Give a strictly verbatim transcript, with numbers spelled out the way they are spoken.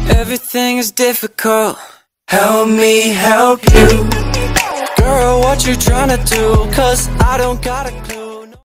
Everything is difficult. Help me help you. Girl, what you tryna do? Cause I don't got a clue.